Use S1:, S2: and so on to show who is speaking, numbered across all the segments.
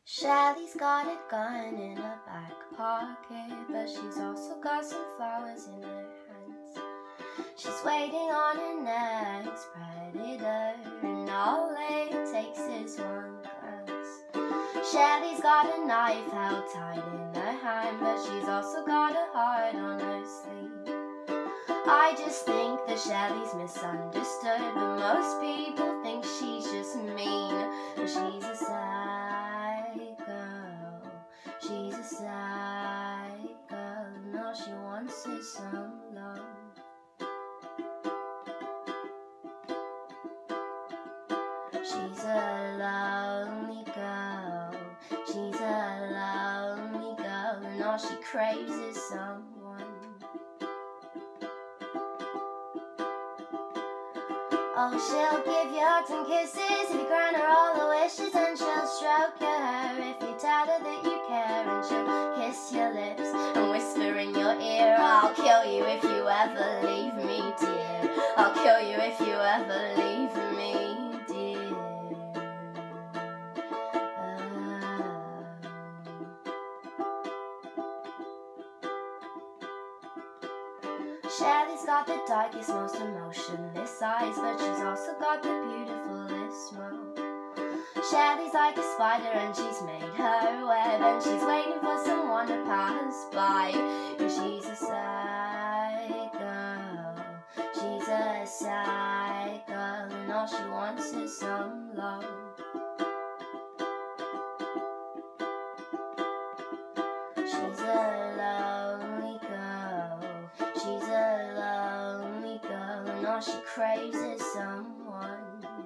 S1: Shelly's got a gun in her back pocket, but she's also got some flowers in her hands. She's waiting on her next predator, and all it takes is one glance. Shelly's got a knife held tight in her hand, but she's also got a heart on her sleeve. I just think that Shelly's misunderstood, but most people think she's just mean. But she's a side girl, she's a side girl, and all she wants is some love. She's a lonely girl, she's a lonely girl, and all she craves is someone. Oh, she'll give you hugs and kisses if you grant her all the wishes, and she'll stroke your hair if you tell her that you care, and she'll kiss your lips and whisper in your ear, I'll kill you if you ever leave me, dear. I'll kill you if you ever leave me, dear. Shelly's got the darkest, most emotionless eyes, but she's also got the beautifulest smile. Shelly's like a spider and she's made her web, and she's waiting for someone to pass by. And she's a side girl, she's a side girl, and all she wants is some love. She's a lonely girl, she's a lonely girl, and all she craves is someone.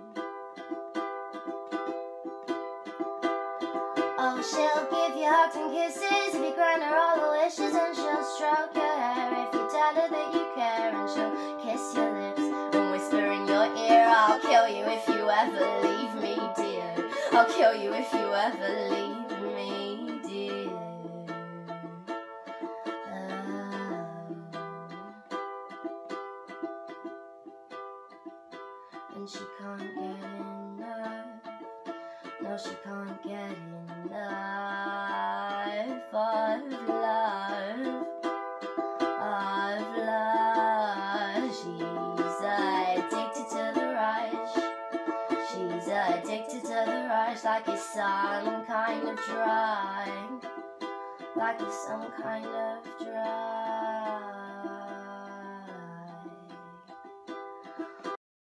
S1: Oh, she'll give you hugs and kisses if you grant her all the wishes, and she'll stroke your hair if you tell her that you care, and she'll kiss your lips and whisper in your ear, I'll kill you if you ever leave me, dear. I'll kill you if you ever leave me, dear. And she can't get enough, no, she can't get enough of love, of love. She's addicted to the rush, she's addicted to the rush, like it's some kind of drug, like it's some kind of drug.